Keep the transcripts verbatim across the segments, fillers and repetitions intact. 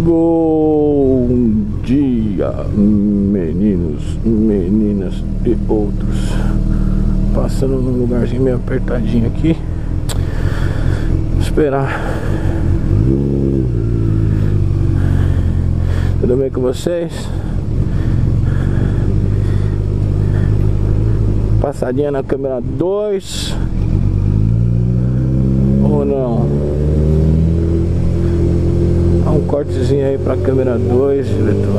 Bom dia, meninos, meninas e outros. Passando num lugarzinho meio apertadinho aqui. Esperar. Tudo bem com vocês? Passadinha na câmera dois. Ou não? Dá um cortezinho aí pra câmera dois, diretor.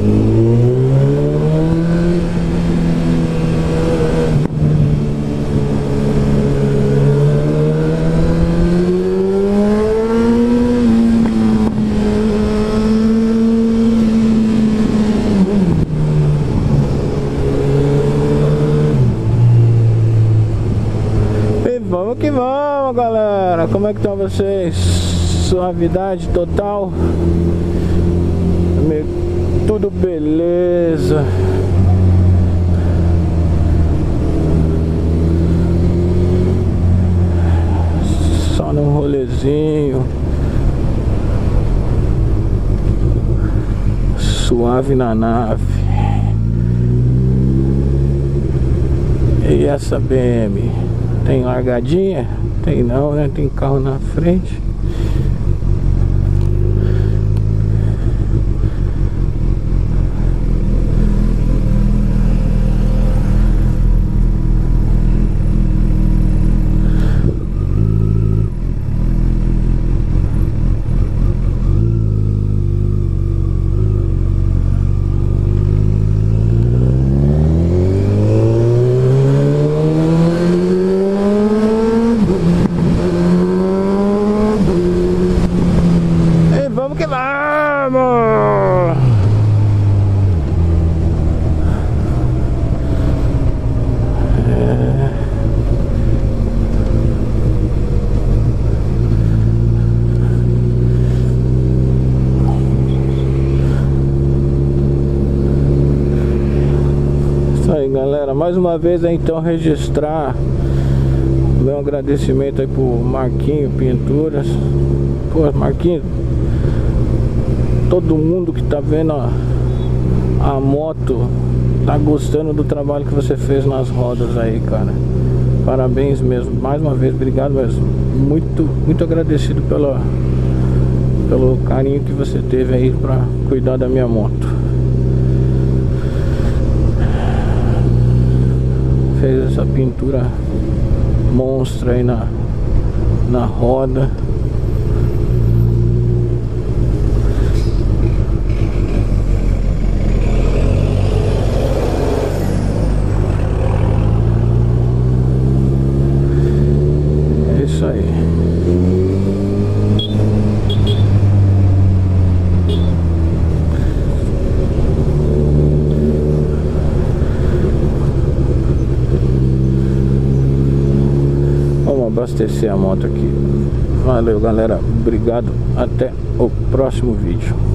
E vamos que vamos, galera. Como é que estão vocês? Suavidade total. Tudo beleza. Só num rolezinho. Suave na nave. E essa B M? Tem largadinha? Tem não, né? Tem carro na frente. Galera, mais uma vez aí, então, registrar meu agradecimento aí pro Marquinho Pinturas. Pô, Marquinho, todo mundo que tá vendo a, a moto tá gostando do trabalho que você fez nas rodas aí, cara. Parabéns mesmo, mais uma vez, obrigado mesmo. Muito, muito agradecido pela, pelo carinho que você teve aí pra cuidar da minha moto. Fez essa pintura monstra aí na, na roda. É isso aí. Abastecer a moto aqui. Valeu, galera, obrigado, até o próximo vídeo.